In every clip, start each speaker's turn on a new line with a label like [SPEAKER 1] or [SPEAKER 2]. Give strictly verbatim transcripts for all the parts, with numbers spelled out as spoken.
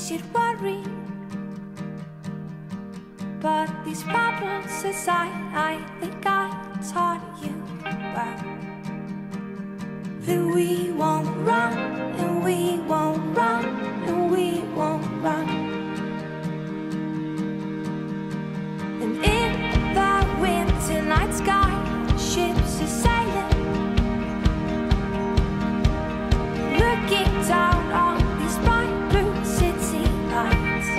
[SPEAKER 1] should worry. But these problems aside, I think I taught you well that we won't run, and we won't run, and we won't run. And in the winter night sky, ships are sailing, looking down on these bright blue city lights.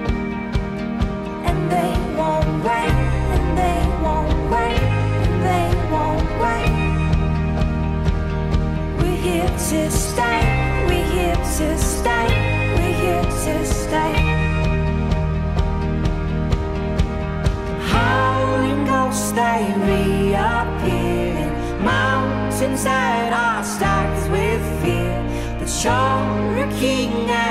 [SPEAKER 1] And they won't wait, and they won't wait, and they won't wait. We're here to stay, we're here to stay, we're here to stay. Howling ghosts, they reappear in mountains that are stacked with fear. But you're a king